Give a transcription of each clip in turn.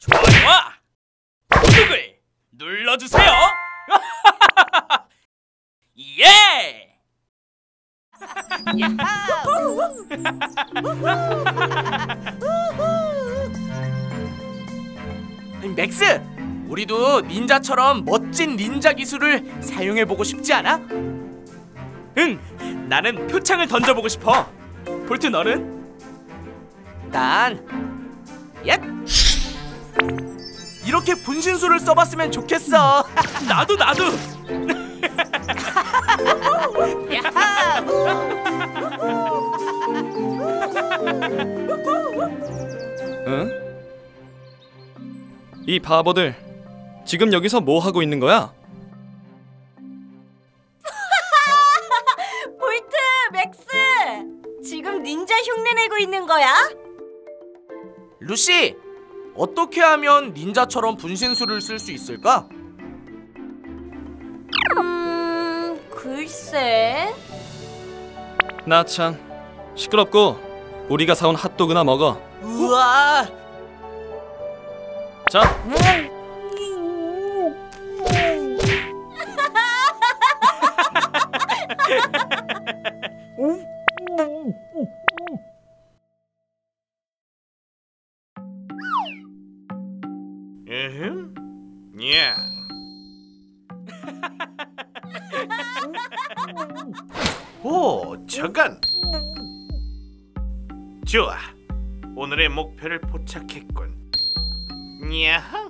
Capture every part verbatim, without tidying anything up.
좋아 좋아! 구독을 눌러주세요! 예! 맥스! 우리도 닌자처럼 멋진 닌자 기술을 사용해보고 싶지 않아? 응! 나는 표창을 던져보고 싶어! 볼트 너는? 난... 얏! 이렇게 분신술을 써봤으면 좋겠어! 나도 나도! 응? 이 바보들 지금 여기서 뭐 하고 있는 거야? 볼트, 맥스! 지금 닌자 흉내 내고 있는 거야? 루시! 어떻게 하면 닌자처럼 분신술을 쓸 수 있을까? 음... 글쎄... 나 참 시끄럽고 우리가 사온 핫도그나 먹어. 우와! 자! 으흠, 야. 오, 저건. 좋아, 오늘의 목표를 포착했군. 야항.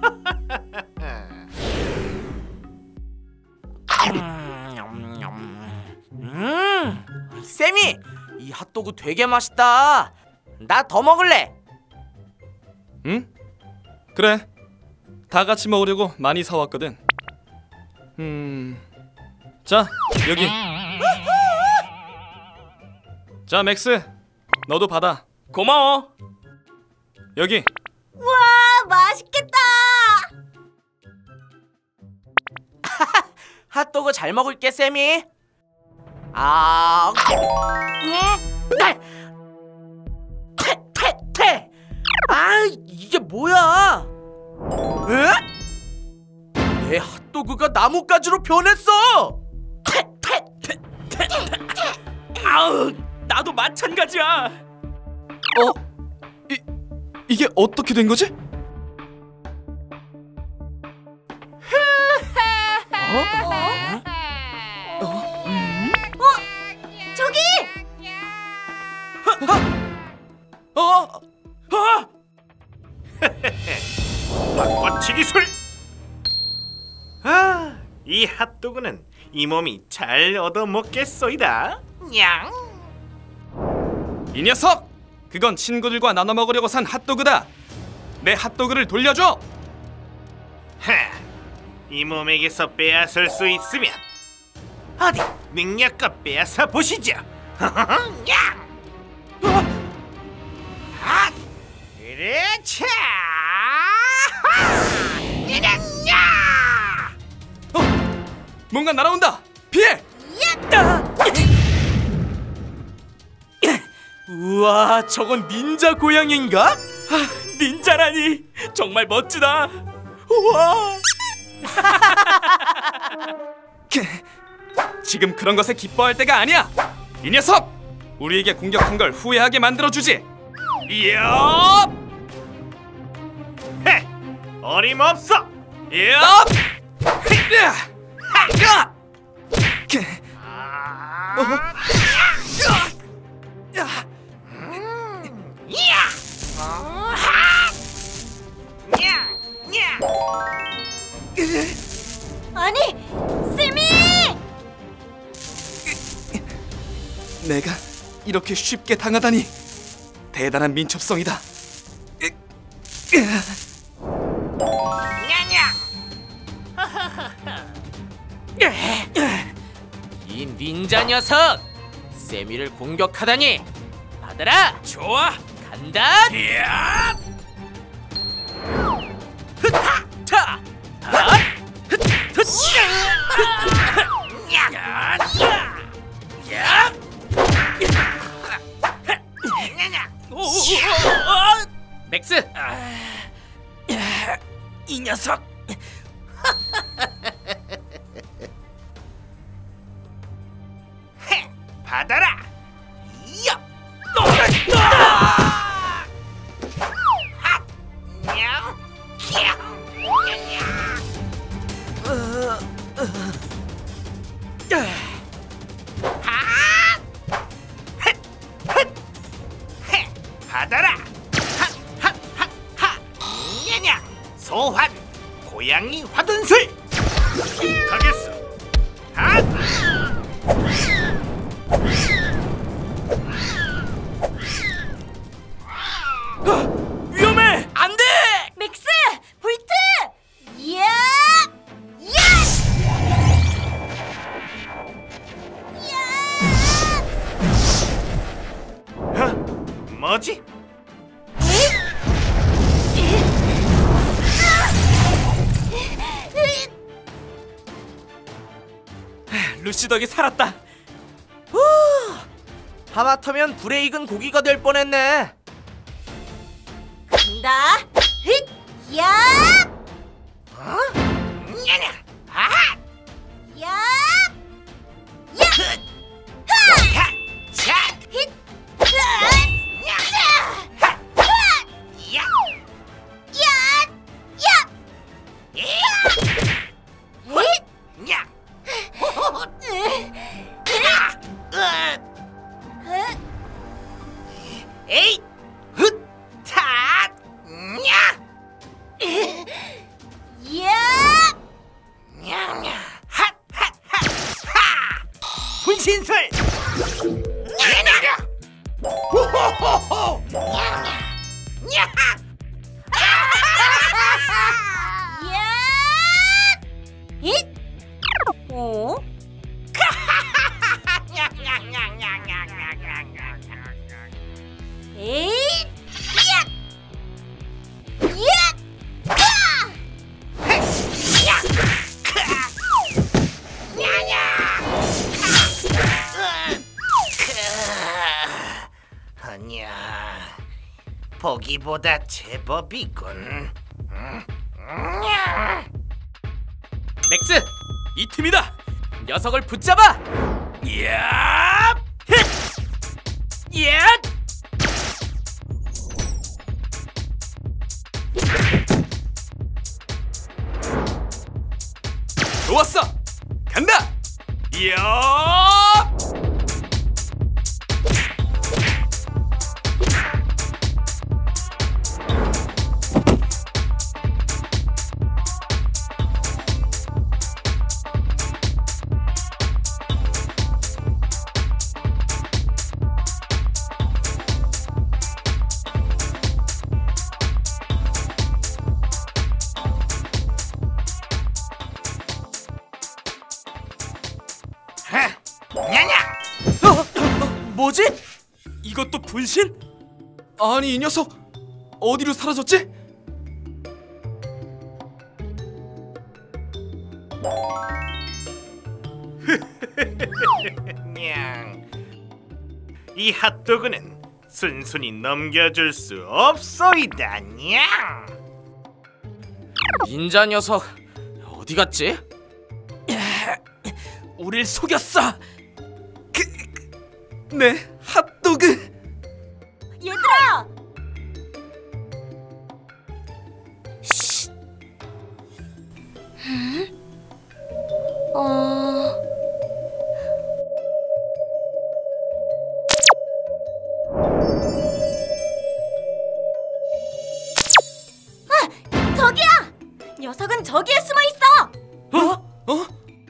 음, 쌤이! 이 핫도그 되게 맛있다! 나 더 먹을래! 응? 그래, 다 같이 먹으려고 많이 사왔거든. 음... 자, 여기. 자, 맥스, 너도 받아. 고마워! 여기. 와, 맛있겠다! 핫도그 잘 먹을게, 쌤이! 아... 날! 퇴! 퇴! 퇴! 아, 이게 뭐야? 에? 내 핫도그가 나뭇가지로 변했어! 퇴! 퇴! 퇴! 퇴! 퇴! 아우, 나도 마찬가지야! 어? 이, 이게 어떻게 된 거지? 저기! 어? 어? 바꿔치 기술. 아, 이 핫도그는 이 몸이 잘 얻어먹겠소이다. 냥. 이 녀석! 그건 친구들과 나눠 먹으려고 산 핫도그다. 내 핫도그를 돌려줘. 하, 이 몸에게서 빼앗을 수 있으면 어디 능력껏 빼앗아 보시죠. 냥. 아, 그렇지. 어? 뭔가 날아온다. 피해! 우와, 저건 닌자 고양이인가? 아, 닌자라니 정말 멋지다. 우와. 지금 그런 것에 기뻐할 때가 아니야. 이 녀석! 우리에게 공격한 걸 후회하게 만들어주지. 이야! 헤, 어림없어. 이야! 아니, 쌤이! 내가 이렇게 쉽게 당하다니 대단한 민첩성이다. 이 닌자 녀석! 세미를 공격하다니! 받아라! 좋아! 간다! 이야! 흑하! 타! 하! 맥스! 이 녀석. 헤, 받아라. 야. 냥. 받아라. 하하하하. 냐냥. 소환. 고양이 화둔술. 가겠어. 하. 위험해. 안 돼. 맥스! 볼트! 야! 야! 어? 뭐지? 루시 덕이 살았다. 후, 하마터면 불에 익은 고기가 될 뻔했네. 간다. 헥! 야! 어? 냐냥. 하. 야! 야! 하. 자. 힛! 냐. 자! 야. 야! 야! 에. 힛! 냐. 에이. 훗. 타. 냐. 야! 냐냐. 핫핫핫. 하. 분신술. 냐냐. 호호호호. 냐냐. 냐. 야! 힛! 어? 에잇! 야! 야! 아! 아니야, 보기보다 제법이군. 맥스, 이 팀이다. 녀석을 붙잡아. 야! 힛! 야! 좋았어. 간다. 이야. 냐냐. 어, 어, 뭐지? 이것도 분신? 아니 이 녀석 어디로 사라졌지? 냥. 이 핫도그는 순순히 넘겨줄 수 없소이다. 냥. 닌자 녀석 어디 갔지? 우릴 속였어. 그, 네 핫도그. 얘들아! 어... 아! 저기야! 녀석은 저기에 숨어 있어! 어? 어?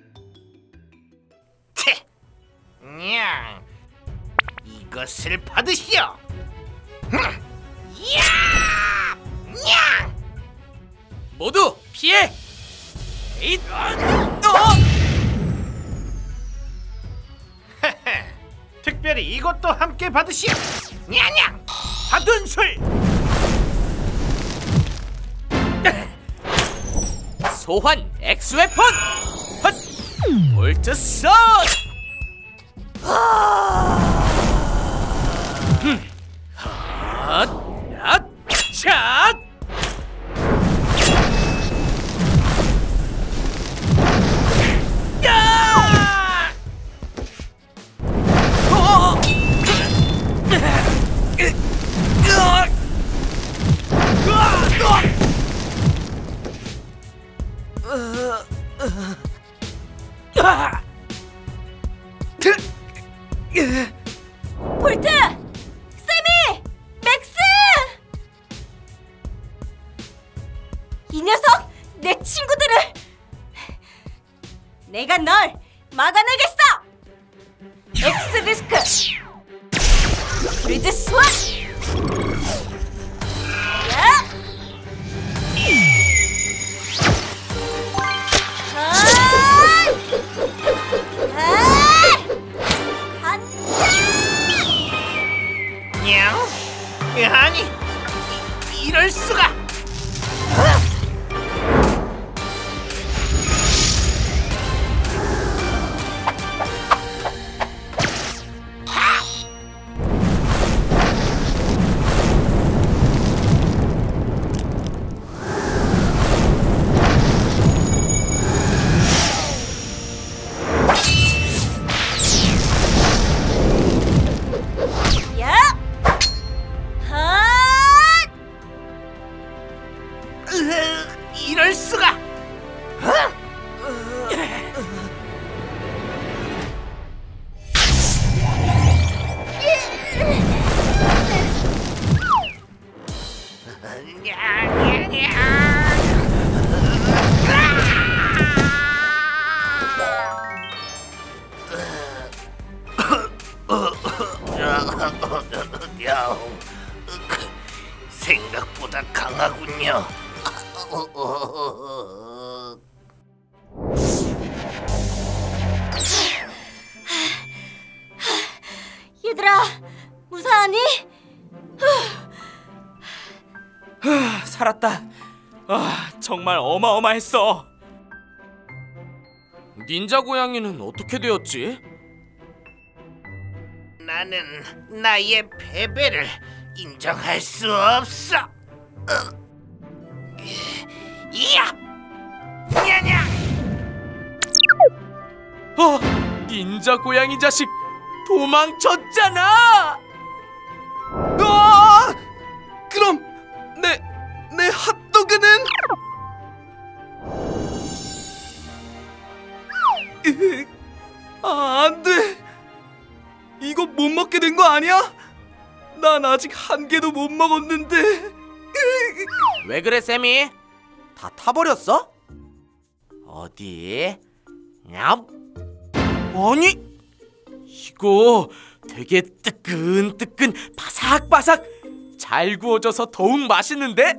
채. 냥. 이것을 받으시오. 흠. 야! 냥. 모두 피해! 에잇! 어! 헤헤. 특별히 이것도 함께 받으시오. 냐냥. 화둔술. 소환 엑스 웨폰! 헛! 볼트 선! 흠. 헛! 앗! 샷! 아! 볼트! 세미! 맥스! 이 녀석! 내 친구들을! 내가 널 막아내겠어! 엑스 디스크! 브리즈 스완! 야! 냥? 아니, 이, 이럴 수가! 이럴 수가! 생각보다 강하군요. 얘들아, 무사하니? 하, 살았다. 아, 정말 어마어마했어. 닌자 고양이는 어떻게 되었지? 나는 나의 패배를 인정할 수 없어. 어. 이야! 야냐! 어, 닌자 고양이 자식 도망쳤잖아. 아! 그럼 내, 내 핫도그는? 으, 아, 안 돼. 이거 못 먹게 된 거 아니야? 난 아직 한 개도 못 먹었는데. 왜 그래, 세미? 다 타버렸어? 어디? 얍? 아니, 이거 되게 뜨끈뜨끈 바삭바삭 잘 구워져서 더욱 맛있는데?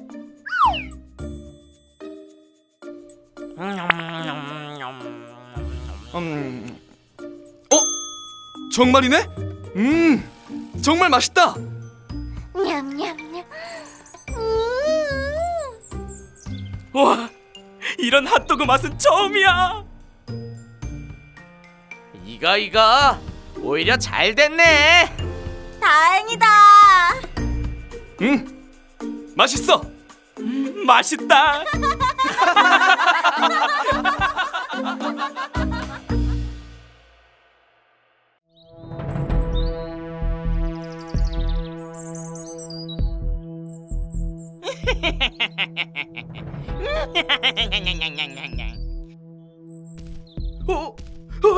음, 어? 정말이네? 음, 정말 맛있다. 냠냠냠. 와, 이런 핫도그 맛은 처음이야. 이거 이거 오히려 잘 됐네. 다행이다. 음, 맛있어. 음, 맛있다. 어? 어?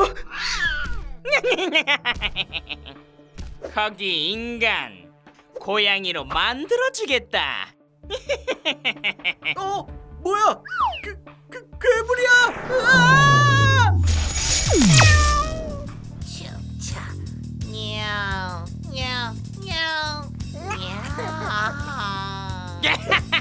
거기 인간 고양이로 만들어주겠다. 어? 뭐야? 그, 그 괴물이야! 으아! 차, 냐우, 냐우, 냐우, 냐우.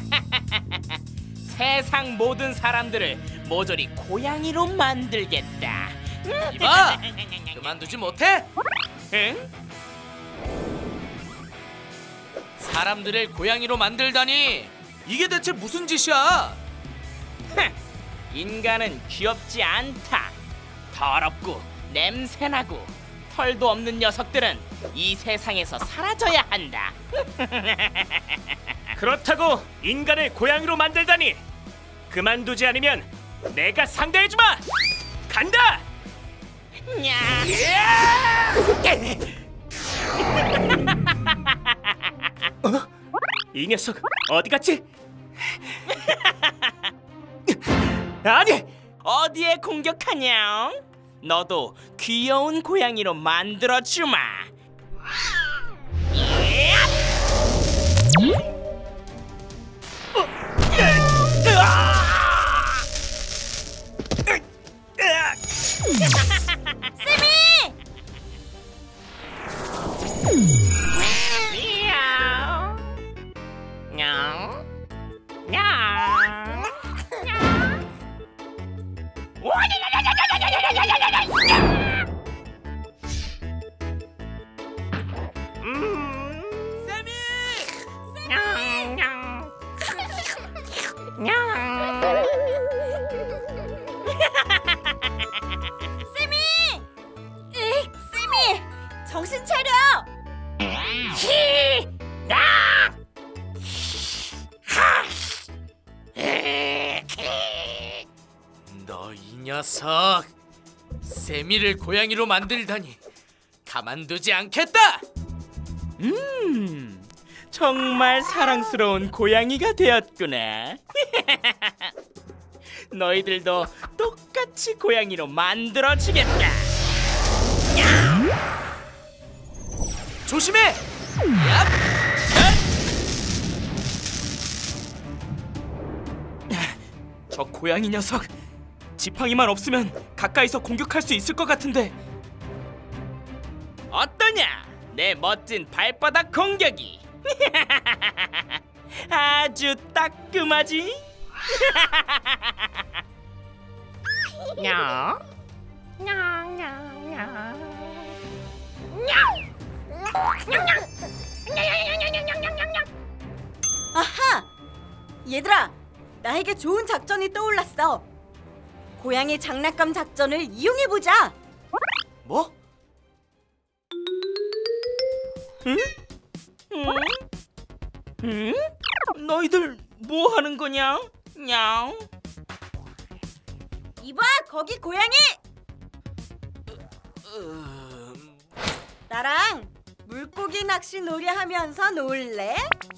세상 모든 사람들을 모조리 고양이로 만들겠다. 이봐! 그만두지 못해? 응? 사람들을 고양이로 만들다니 이게 대체 무슨 짓이야? 인간은 귀엽지 않다. 더럽고 냄새나고 털도 없는 녀석들은 이 세상에서 사라져야 한다. 그렇다고 인간을 고양이로 만들다니. 그만두지 않으면 내가 상대해주마. 간다. 어? 이 녀석 어디 갔지? 아니, 어디에 공격하냐? 너도 귀여운 고양이로 만들어주마. 세미! 세미! 으익, 세미! 정신 차려! 너 이 녀석! 세미를 고양이로 만들다니 가만두지 않겠다! 음, 정말 사랑스러운 고양이가 되었구나. 너희들도 똑같이 고양이로 만들어주겠다. 조심해! 얍! 저 고양이 녀석, 지팡이만 없으면 가까이서 공격할 수 있을 것 같은데. 어떠냐? 내 멋진 발바닥 공격이. 아주 따끔하지? 냐? 아하! 얘들아, 나에게 좋은 작전이 떠올랐어. 고양이 장난감 작전을 이용해보자. 뭐? 응? 응? 너희들 뭐 하는 거냐? 냥. 이봐, 거기 고양이! 나랑 물고기 낚시 놀이 하면서 놀래?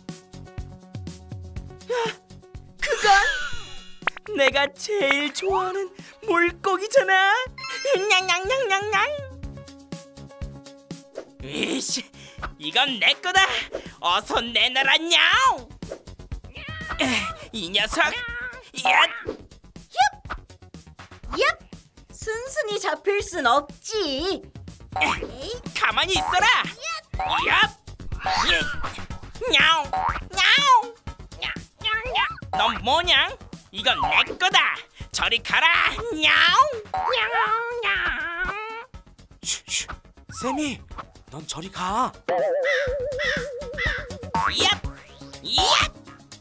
그건 내가 제일 좋아하는 물고기잖아. 냥냥냥냥냥. 이씨, 이건 내 거다. 어서 내놔라, 냥. 이 녀석. 야, 얍! 순순히 잡힐 순 없지. 에이, 가만히 있어라. 야, 냥, 냥. 넌 뭐냐? 이건 내 거다. 저리 가라, 냥. 슈슈. 세미, 넌 저리 가. 야, 야.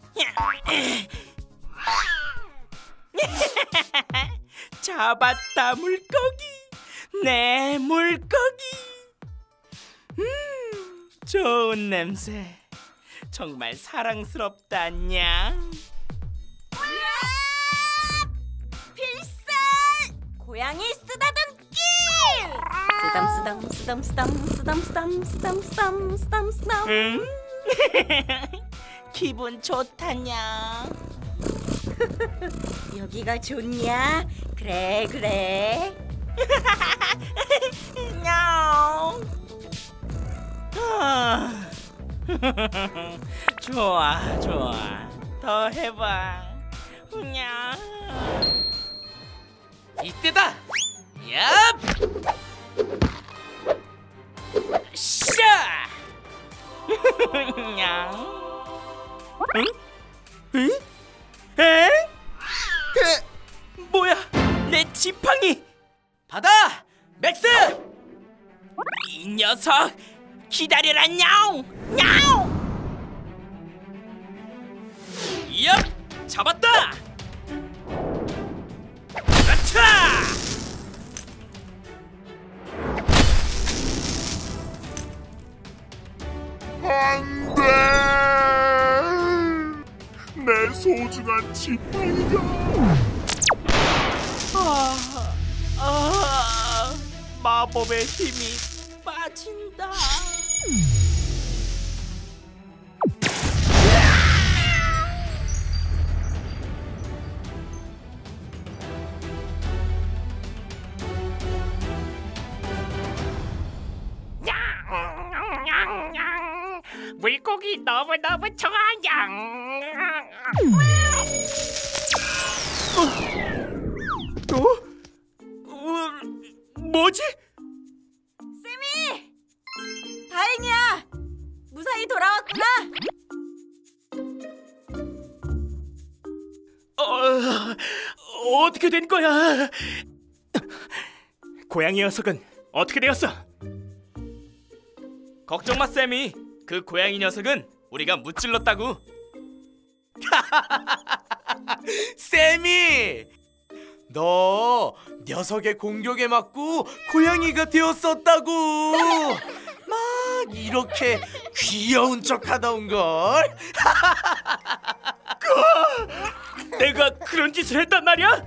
잡았다, 물고기. 내 물고기. 음, 좋은 냄새. 정말 사랑스럽다, 냥. 필살! 고양이 쓰다듬기! 쓰담 쓰담 쓰담 쓰담 쓰담 쓰담 쓰담 쓰담 쓰담. 응? 기분 좋다, 냥. 여기가 좋냐? 그래 그래. 냥. 아, 좋아, 좋아. 더 해봐. 냥. 이때다. 얍! 샤! 냥. 응? 응? 에? 에? 뭐야? 내 지팡이! 받아! 맥스! 이 녀석! 기다려라, 냥! 냥! 얍! 잡았다! 아차! 안돼! 내 소중한 지팡이가. 아, 아, 마법의 힘이 빠진다. 너무 너무 좋아요. 어, 뭐지? 쌤이! 다행이야! 무사히 돌아왔구나! 어, 어떻게 된 거야? 고양이 녀석은 어떻게 되었어? 걱정 마, 쌤이. 그 고양이 녀석은 우리가 무찔렀다고. 쌤이! 너 녀석의 공격에 맞고 고양이가 되었었다고! 막 이렇게 귀여운 척 하다 온걸? 내가 그런 짓을 했단 말이야?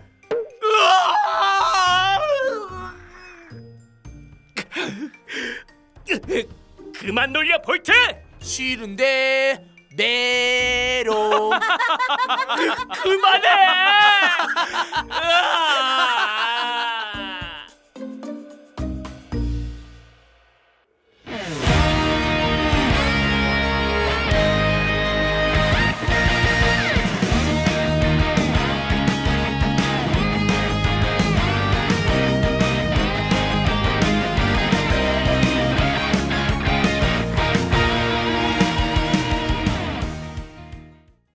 그만 놀려, 볼트! 싫은데 메롱. 그만해! 으아!